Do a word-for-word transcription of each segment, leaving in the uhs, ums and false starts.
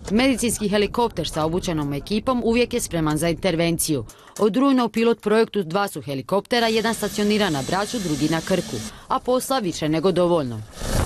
Medicinski helikopter sa obučenom ekipom uvijek je spreman za intervenciju. Od rujna u pilot projektu dva su helikoptera, jedan stacionira na Braču, drugi na Krku, a posla više nego dovoljno.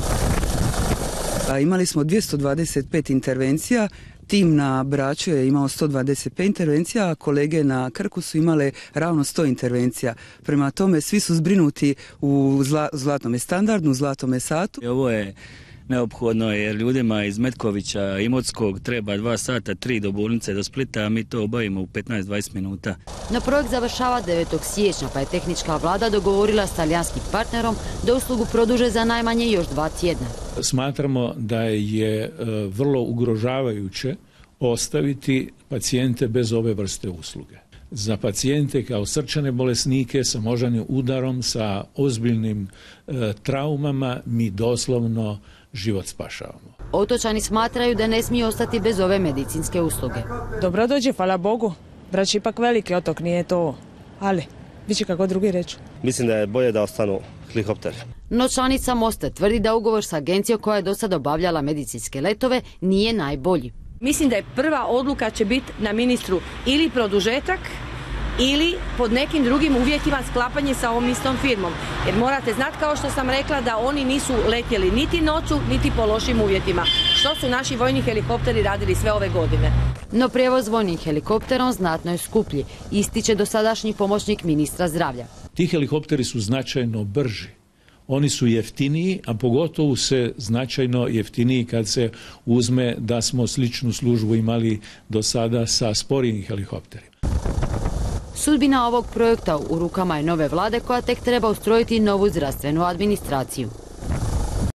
Imali smo dvjesto dvadeset pet intervencija, tim na Braču je imao sto dvadeset pet intervencija, a kolege na Krku su imale ravno sto intervencija. Prema tome svi su zbrinuti u zla, zlatome standardu, u zlatome satu. Ovo je neophodno jer ljudima iz Metkovića, Imotskog treba dva sata, tri do bolnice do Splita, a mi to obavimo u petnaest do dvadeset minuta. Na projekt završava devetog siječnja, pa je tehnička vlada dogovorila s talijanskim partnerom da uslugu produže za najmanje još dva tjedna. Smatramo da je vrlo ugrožavajuće ostaviti pacijente bez ove vrste usluge. Za pacijente kao srčane bolesnike sa moždanim udarom, sa ozbiljnim e, traumama, mi doslovno život spašavamo. Otočani smatraju da ne smiju ostati bez ove medicinske usluge. Dobro dođe, hvala Bogu. Brač ipak veliki otok, nije to, ali bit će kako drugi reći. Mislim da je bolje da ostanu helikopteri. No članica Mosta tvrdi da ugovor s agencijom koja je do sada obavljala medicinske letove nije najbolji. Mislim da je prva odluka će biti na ministru ili produžetak ili pod nekim drugim uvjetima sklapanje sa ovom istom firmom. Jer morate znati, kao što sam rekla, da oni nisu letjeli niti noću, niti po lošim uvjetima. Što su naši vojni helikopteri radili sve ove godine. No prijevoz vojnim helikopterom znatno je skuplji, ističe dosadašnji pomoćnik ministra zdravlja. Ti helikopteri su značajno brži. Oni su jeftiniji, a pogotovo se značajno jeftiniji kad se uzme da smo sličnu službu imali do sada sa sporijim helikopterima. Sudbina ovog projekta u rukama je nove vlade koja tek treba ustrojiti novu zdravstvenu administraciju.